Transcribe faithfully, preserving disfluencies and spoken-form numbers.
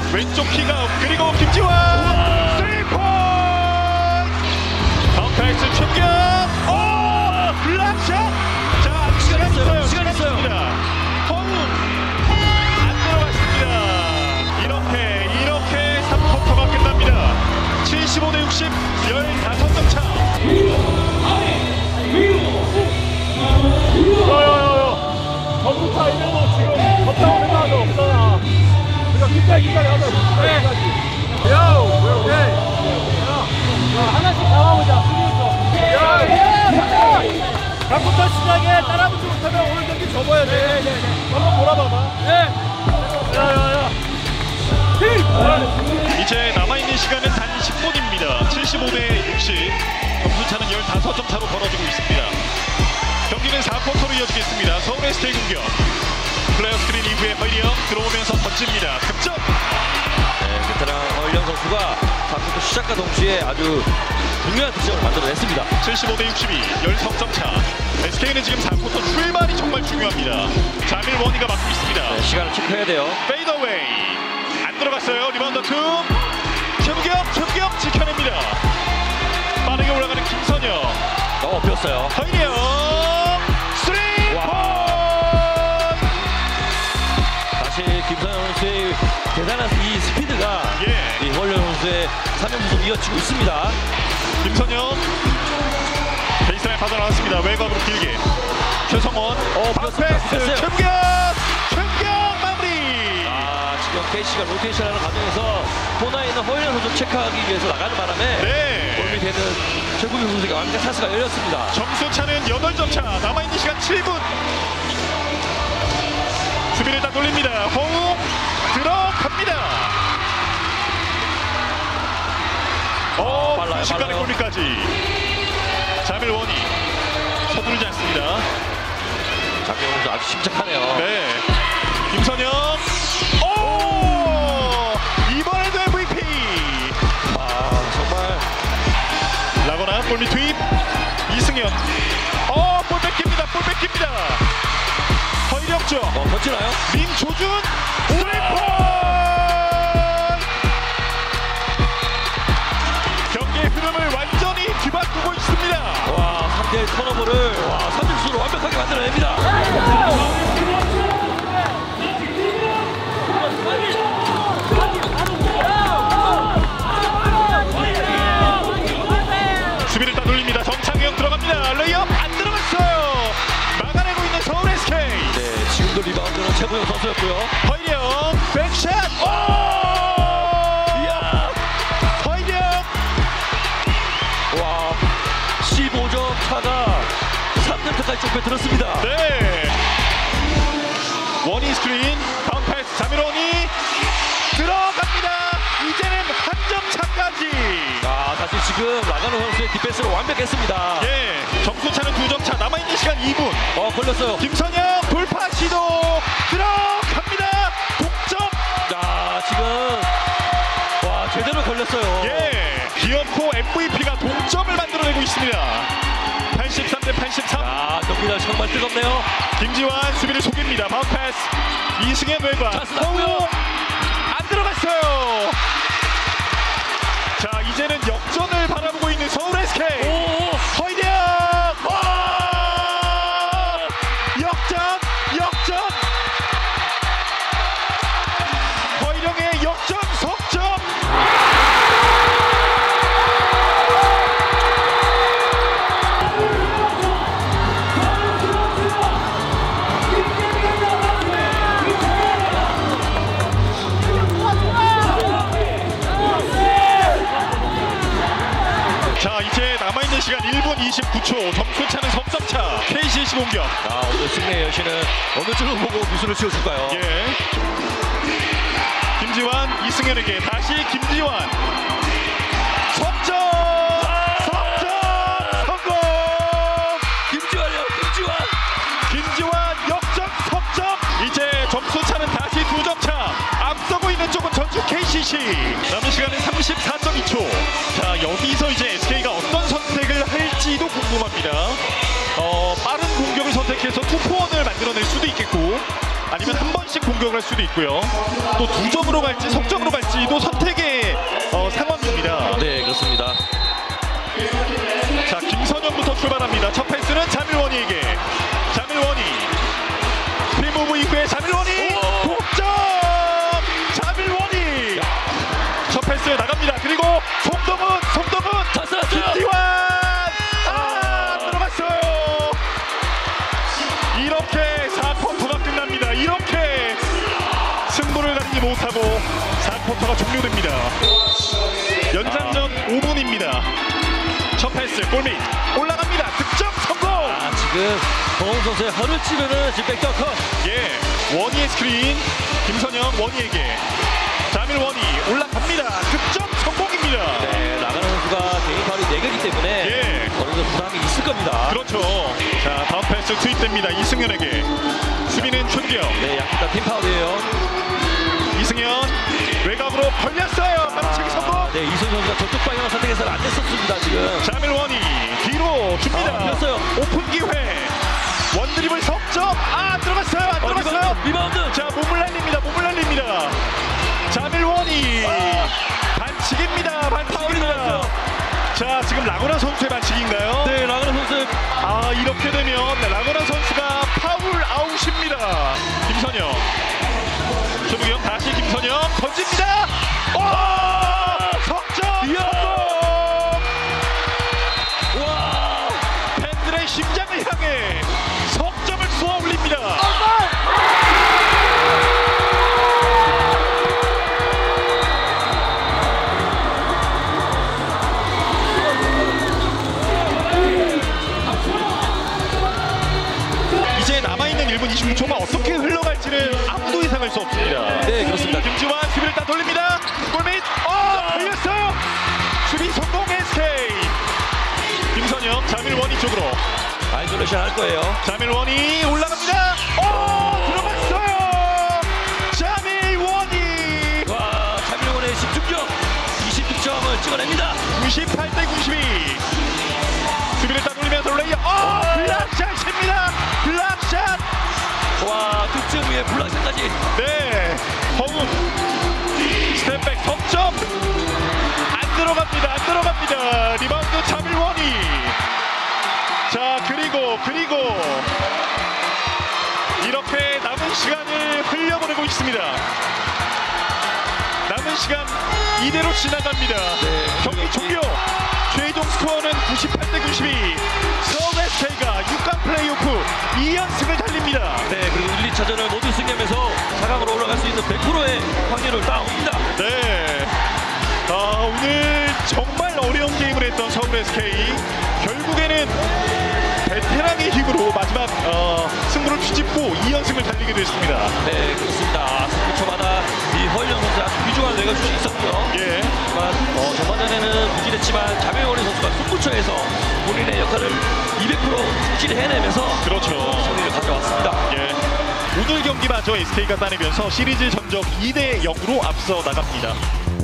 왼쪽 키가 그리고 김지환 쓰리 포인트. 컴팩트 충격. 오 블락샷. 자 시간 있어요. 시간 있습니다. 허웅 안 들어갔습니다. 이렇게 이렇게 삼 쿼터가 끝납니다. 칠십오 대 육십 십오 점 차. 야야야야 전부 차 이래도 지금 걷다 오는 거 없잖아. 그러니까 끝까지 끝까지 하자. 끝까지. 야 오케이. 야 하나씩 잡아보자. 야야 각부터 시작에 따라붙지 못하면 오늘 경기 접어야 돼. 네네네. 한번 몰아봐봐. 네. 야야야. 이제 남아있는 시간은 단 십 분입니다. 칠십오 대 육십. 점수차는 십오 점 차로 벌어지고 있습니다. 경기는 사 쿼터로 이어지겠습니다. 서울 에스케이 공격. 플레이어 스크린 이후에 허일영 들어오면서 던집니다. 득점! 네, 베테랑 허일영 선수가 사 쿼터 시작과 동시에 아주 중요한 득점을 만들어냈습니다. 칠십오 대 육십이, 십삼 점 차. 에스케이는 지금 사 쿼터 출발이 정말 중요합니다. 자밀 원희가 맡고 있습니다. 네, 시간을 체크해야 돼요. 페이더웨이. 안 들어갔어요. 리바운드 투. 김경, 김경 지켜냅니다. 빠르게 올라가는 김선영. 어, 폈어요. 허일영. 쓰리 포인트. 사실 김선영 선수의 대단한 이 스피드가 예. 이 허일영 선수의 삼 연속 이어지고 있습니다. 김선영 베이스라인 받아나왔습니다. 외곽으로 길게 최성원 어, 패스 폈어요. 최경 최경 마무리. 아, 지금 케이씨가 로테이션하는 과정에서 코너에 있는 허일영 선수 체크하기 위해서 나가는 바람에 네. 골밑에 있는 최국민 선수가 완전 찬스가 열렸습니다. 점수 차는 여덟 점 차. 남아있는 시간 칠 분. 수비를 딱 돌립니다. 허웅 들어갑니다. 어, 빨라요, 순식간에 빨라요. 골밑까지. 자밀 원희 서두르지 않습니다. 장명훈 선수 아주 침착하네요. 네. 김선영. 오! 이번에도 엠브이피. 아, 정말 라거나 골밑 투입. 이승현. 어, 볼 뺏깁니다. 볼 뺏깁니다. 허일영 쪽. 어, 던지나요? 민조준. 오리포. 경기의 흐름을 완전히 뒤바꾸고 있습니다. 와, 삼 대 일 턴오버를 와, 삼 점수로 완벽하게 만들어냅니다. 수비를 다 돌립니다. 정창영 들어갑니다. 레이업 안 들어갔어요. 막아내고 있는 서울 에스케이. 네, 지금도 리바운드는 최고영 선수였고요. 허일영 백샷. 오! 이야, 허일영. 와, 십오 점 차가 삼 점 차까지 좁혀 들었습니다. 네. 원희 스크린 다운 패스 자밀원이 들어갑니다. 이제는 한 점 차까지. 아, 사실 지금 라가노 선수의 디펜스를 완벽했습니다. 예. 점수 차는 두 점 차. 남아있는 시간 이 분. 어, 걸렸어요. 김선영 돌파 시도 들어갑니다. 동점. 자, 지금 와, 제대로 걸렸어요. 예. 기어코 엠브이피가 동점을 만들어내고 있습니다. 팔십삼 대 팔십삼. 아, 경기가 정말 뜨겁네요. 김지환 수비를 속입니다. 바운드 패스. 이승현 외곽. 찬스 나고요. 안 들어갔어요. 자, 이제는 역전을 바라보고 있는 서울 에스케이. 오, 허일영. 와! 역전, 역전. 허일영의 역전 석점. 자, 이제 남아있는 시간 일 분 이십구 초. 점수 차는 석 점 차. 케이씨씨 공격. 아, 오늘 승리의 여신은 어느 쪽을 보고 미술을 씌워줄까요? 예. 김지환 이승현에게 다시 김지환. 석점. 석점 성공. 김지환이요, 김지환. 김지환 역전 석점. 이제 점수 차는 다시 두 점 차. 앞서고 있는 쪽은 전주 케이씨씨. 남은 시간은 삼십사 점 이 초. 자, 여기서 이제 에스케이가 어떤 선택을 할지도 궁금합니다. 어, 빠른 공격을 선택해서 투포원을 만들어낼 수도 있겠고, 아니면 한 번씩 공격을 할 수도 있고요. 또 두 점으로 갈지 석점으로 갈지도 선택의 어, 상황입니다. 네, 그렇습니다. 자, 김선영부터 출발합니다. 첫 패스는 자밀원이에게. 자밀원이 스피드무브 이후에 자밀원이 독점! 자밀원이 첫 패스 나갑니다. 그리고 송동은 송동은 쳤어요. 김지환 아 들어갔어요. 이렇게 사 쿼터가 끝납니다. 이렇게 승부를 가리지 못하고 사 쿼터가 종료됩니다. 연장전 오 분입니다. 첫 패스 골밑 올라갑니다. 득점 성공. 아, 지금 정홍 선수의 허를 찌르는 지금 백더컷. 예, 원희의 스크린 김선영 원희에게 자밀 원희 올라갑니다. 득점 성공입니다. 네, 나가는 선수가 개인 파울이 네 개이기 때문에 예. 어느 정도 부담이 있을 겁니다. 그렇죠. 자, 다음 패스 투입됩니다. 이승현에게 수비는 최규영. 네, 약간 팀 파울이에요. 이승현 외곽으로 걸렸어요. 반칙 성공. 네, 이승현 선수가 저쪽 방향을 선택해서는 안 됐었습니다, 지금. 자밀 원희 뒤로 줍니다. 아, 폈어요. 오픈 기회. 원드리블 석점. 아, 들어갔어요. 안 어, 들어갔어요. 리바운드, 리바운드. 자, 몸을 날립니다. 몸을 날립니다. 자밀 원희 반칙입니다. 반칙입니다. 자, 지금 라고나 선수의 반칙인가요? 네, 라그나 선수. 아, 이렇게 되면 라고나 선수가 파울 아웃입니다. 김선영. 조국영 다시 김선영 던집니다. 오! 석점! 이야! 성공! 와! 팬들의 심장을 향해 석점을 쏘아 올립니다. 이제 남아있는 일 분 이십육 초가 어떻게 흘러갈지는 아무도 예상할 수 없습니다. 네, 그렇습니다. 김지환 수비를 다 돌립니다. 골밑 어! 걸렸어요. 수비 성공 에스케이. 김선영 자밀 원희 쪽으로. 아이솔레이션 할 거예요. 자밀 원희 올라갑니다. 오! 들어갔어요. 자밀 원희. 와, 자밀원의 집중력 이십 득점을 찍어냅니다. 구십팔 대 구십이. 수비를 다 돌리면서 레이어. 어! 블락샷입니다. 블락샷. 와, 득점 위에 블락샷까지. 네. 허훈. 스텝백 석점. 안 들어갑니다. 안 들어갑니다. 리바운드 자밀 원희. 자, 그리고 그리고 이렇게 남은 시간을 흘려보내고 있습니다. 남은 시간 이대로 지나갑니다. 네. 경기 종료. 최종 스코어는 구십팔 대 구십이. 서울 에스케이가 육 강 플레이오프 이 연승을 달립니다. 네, 그리고 일, 이 차전을 모두 승리하면서 사 강으로 올라갈 수 있는 백 퍼센트의 확률을 따옵니다. 네. 아, 오늘 정말 어려운 게임을 했던 서울 에스케이. 결국에는 베테랑의 힘으로 마지막 어, 승부를 뒤집고 이 연승을 달리게 됐습니다. 네, 그렇습니다. 승부 초마다 이 허일영 선수 아주 귀중한 외곽슛이 있었고요. 예. 하지만 어, 전반전에는 무진했지만 자매원희 선수가 승부처에서 본인의 역할을 이백 퍼센트 충실히 해내면서 그렇죠. 승리를 가져왔습니다. 예. 오늘 경기마저 에스케이가 따내면서 시리즈 전적 이 대 영으로 앞서 나갑니다.